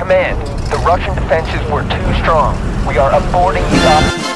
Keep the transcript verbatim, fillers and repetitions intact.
Command, the Russian defenses were too strong. We are aborting the op-